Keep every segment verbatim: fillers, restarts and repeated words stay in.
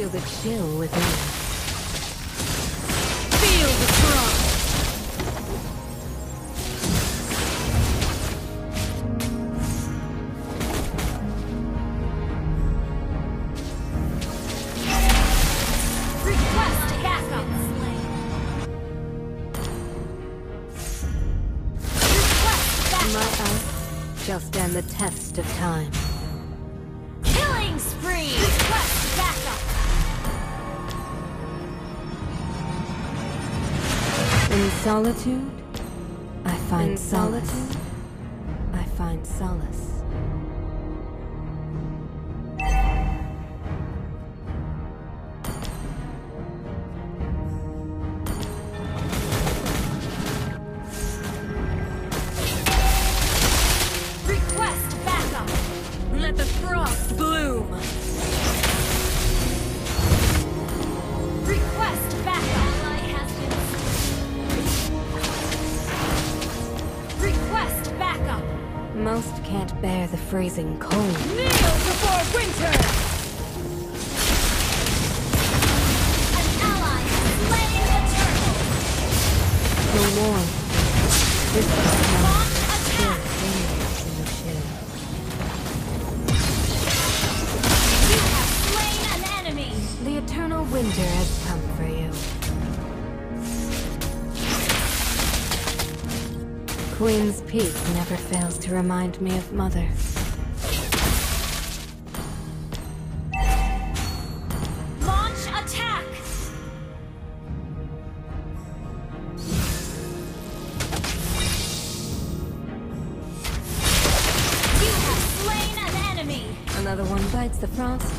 Feel the chill within. Feel the frost! Request backup! Request backup! My ice shall stand the test of time. Killing spree! Request backup! In solitude, I find In solace. solitude, I find solace. Request backup! let the frost bloom! Request backup! Ally has been... Request backup! Most can't bear the freezing cold. Kneel before winter! An ally has slain the turtle! The warmth. This is Launch still attack! lingers in the chill. You have slain an enemy! The eternal winter has come for you. Queen's Peak never fails to remind me of Mother. Launch attack! You have slain an enemy! Another one bites the frost.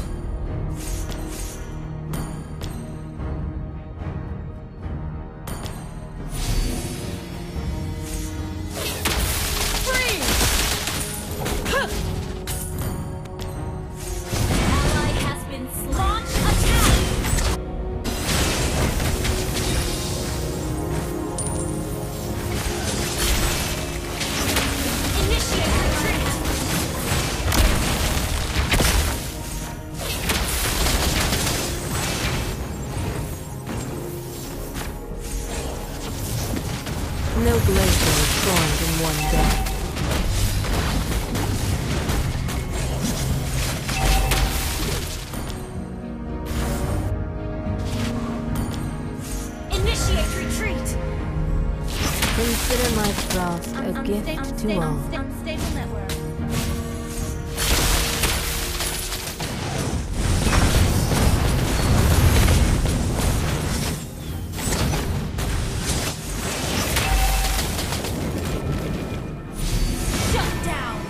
Ally has been slain. Launch attack! Initiate retreat! No glacier is formed in one day. Initiate retreat! Consider my frost a gift to all. Unstable network. Shut down!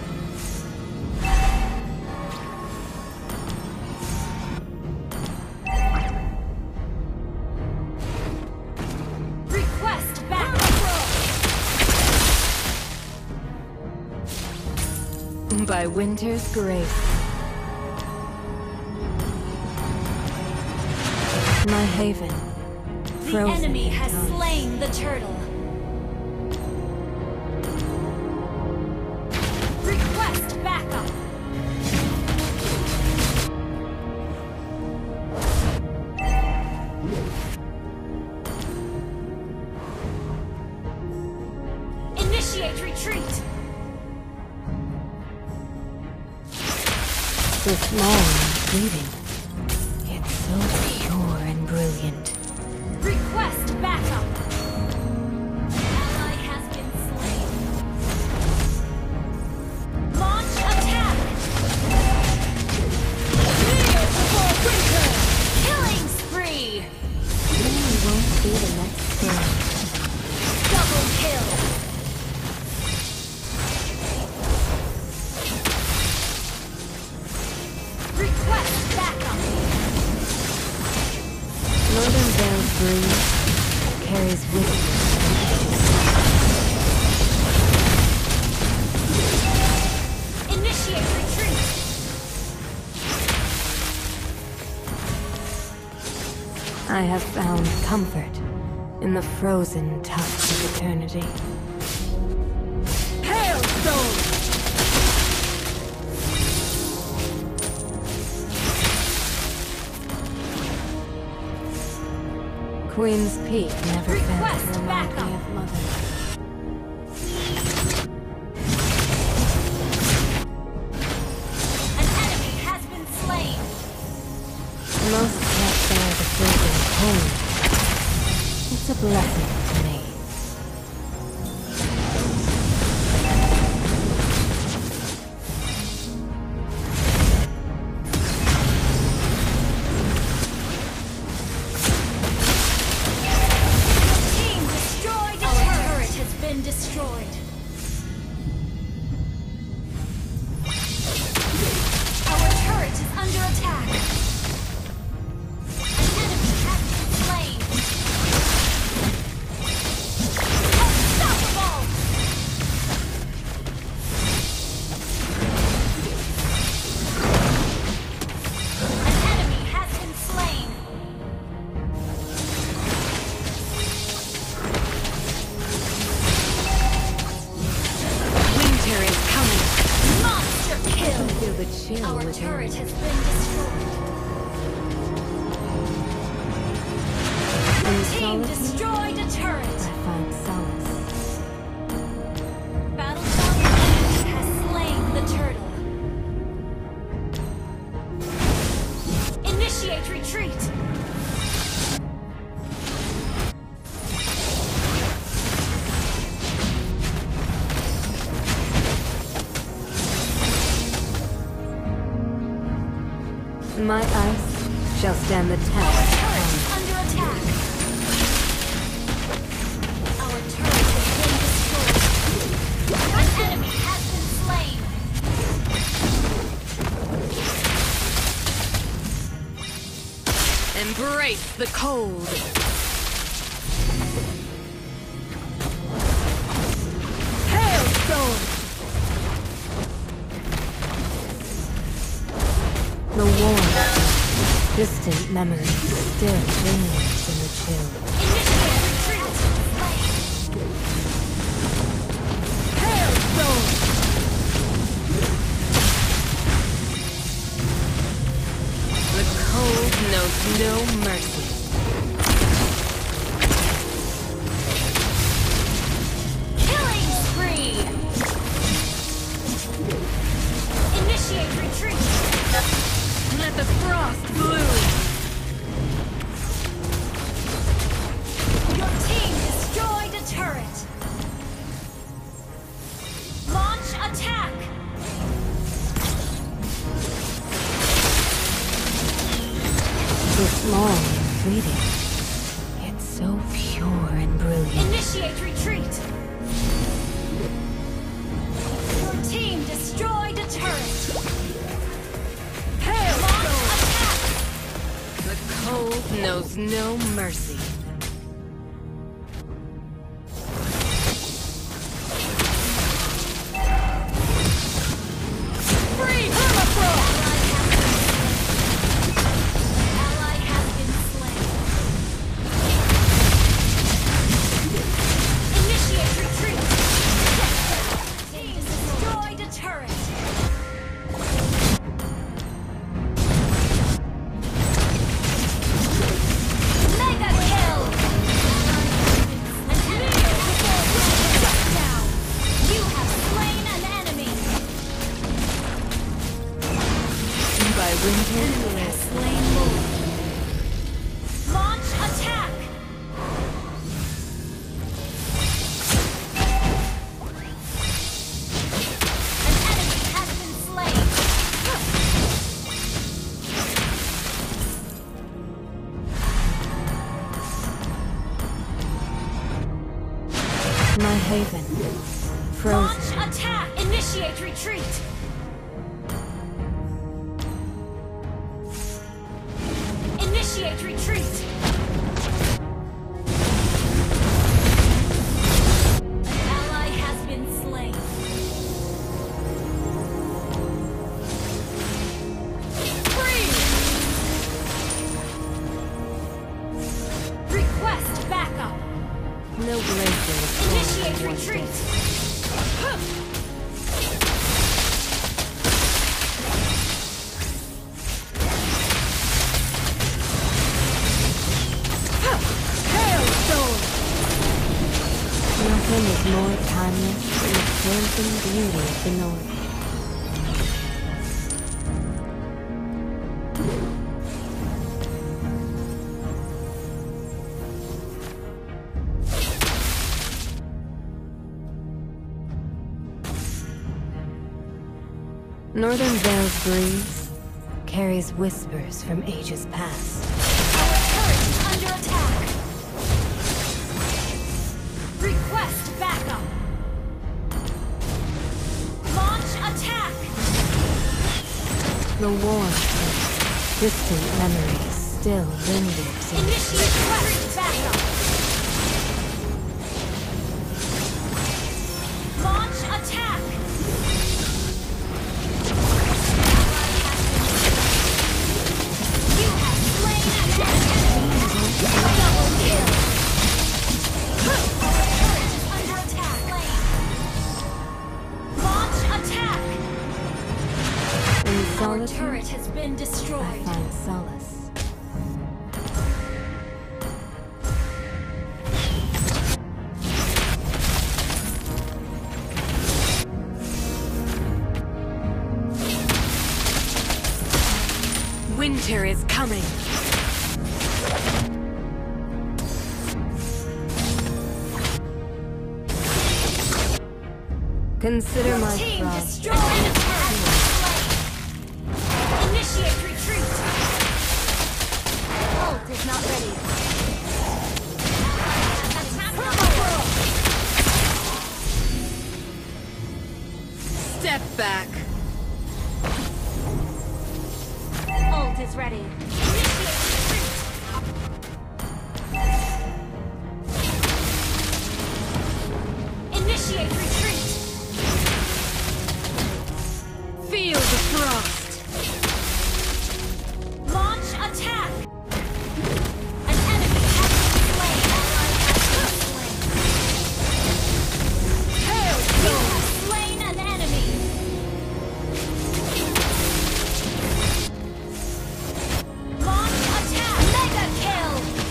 Request backup! By winter's grace. My haven. The Frozen enemy in has time. slain the turtle. Request backup! Initiate retreat! This long fleeting. It's so pure and brilliant. Request backup! Ally has been slain. Launch attack! Kneel before winter! Killing spree! You won't be the next thing. Double kill! Request backup! Northern Vale's breeze carries with it. Initiate retreat! I have found comfort in the frozen touch of eternity. Hailstone! Queen's Peak never Request failed to remind backup. me of Mother. An enemy has been slain. Most can't bear the freezing cold. It's a blessing to me. Team destroyed. Our turret has been destroyed. Our turret is under attack. An enemy has been slain. Unstoppable! An enemy has been slain. Winter is coming. Monster kill! Feel the chill Our within turret me. has been destroyed. In Team solitude, destroyed a turret. I find solace. Battlestar enemy has slain the turtle. Initiate retreat. My ice shall stand the Our test. turret is under attack. Our turret has been destroyed. An enemy has been slain. Embrace the cold. Hailstone. The warmth, distant memories still lingers in the chill. Initiate retreat. Hailstone. The cold knows no mercy. Killing spree. Initiate retreat. Let the frost bloom. Your team destroyed a turret. Launch attack. This long and fleeting, it's so pure and brilliant. Initiate retreat. Your team destroyed a turret. Launch attack. The cold knows no mercy. Free permafrost! Ally has been slain. Initiate retreat. Team destroyed a turret. Mega kill! An enemy shut down. You have slain an enemy. By winter, Enemy has slain more. Launch attack! An enemy has been slain. my haven, frozen. Launch attack! Initiate retreat! Initiate retreat! An ally has been slain. Freeze! Request backup! No glacier is formed Initiate in one retreat! day. virgin beauty of the north. Northern Vale's breeze carries whispers from ages past. Our turret is under attack. Request backup. Launch attack. The warmth of distant memories still lingers in Initiate request backup. Launch attack. You have slain an enemy. Double kill. Our turret is under attack. Launch attack. In Our solitude, turret has been I destroyed. find solace. Winter is coming. Consider my Team frost. destroyed. An enemy has been slain. Initiate retreat. Ult is not ready. Attack the Step back. Ult is ready. Initiate retreat. Initiate retreat. Feel the frost. Launch attack. An enemy has been slain. Ally has been slain. Hail You have slain an enemy. Launch attack. Mega kill.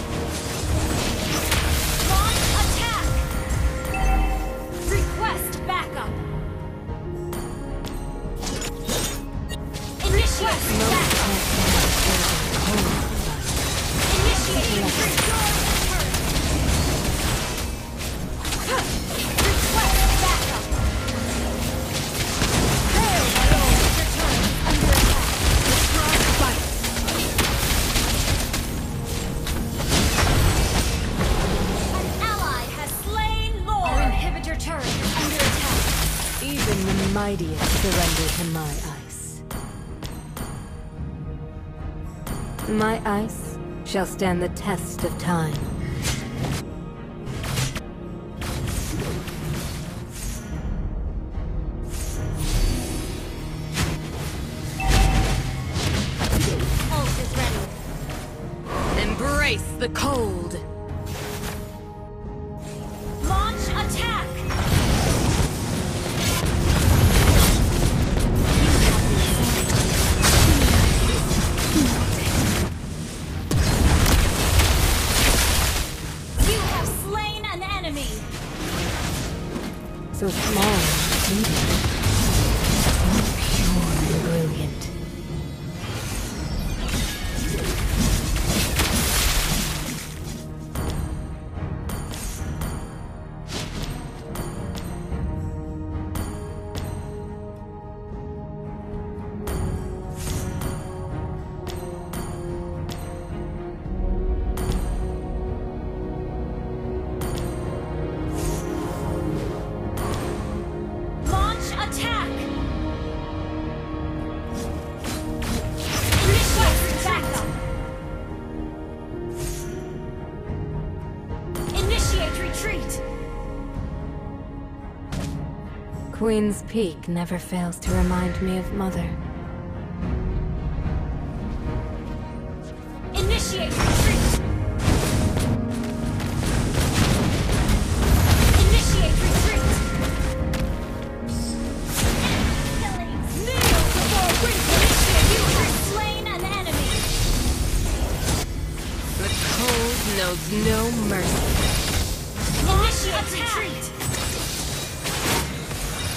Launch attack. Request backup. Initiate backup. Initiate retreat. Request backup. Hail my own. Your turret is under attack. Frost bites. An ally has slain Lord. Our inhibitor turret is under attack. Even the mightiest surrender to my ice. My ice shall stand the test of time. Ult is ready. Embrace the cold. Launch attack. You have slain an enemy. So small and fleeting. So pure and brilliant. Launch attack. Initiate backup. Initiate retreat. Queen's Peak never fails to remind me of Mother. Initiate retreat. Initiate retreat. Kneel before winter. You have slain an enemy. The cold knows no mercy. Initiate retreat.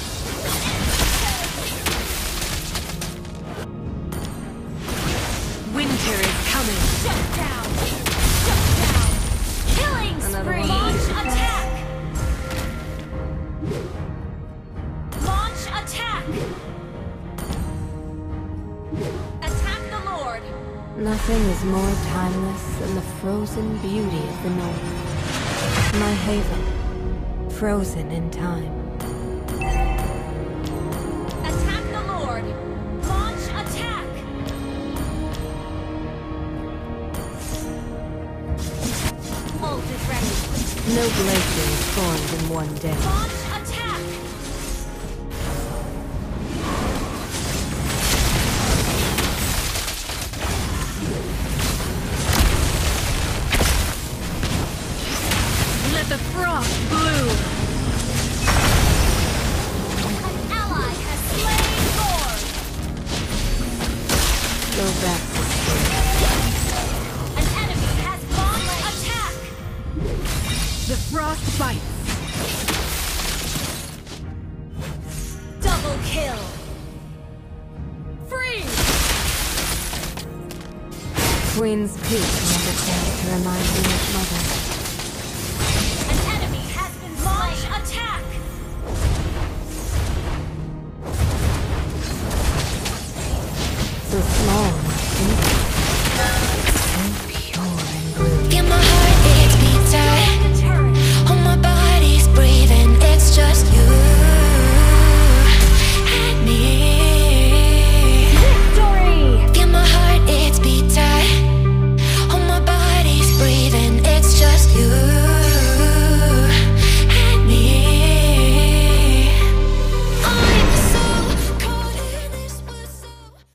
attack! Attack the Lord! Nothing is more timeless than the frozen beauty of the North. My haven, frozen in time. Attack the Lord! Launch attack! Ult is ready. No glacier is formed in one day. Launch attack! Let the frost bloom! An ally has slain Lord! Go back to sleep. An enemy has launched attack! The frost bites! Double kill! Freeze! Queen's Peak never failed to remind me of Mother.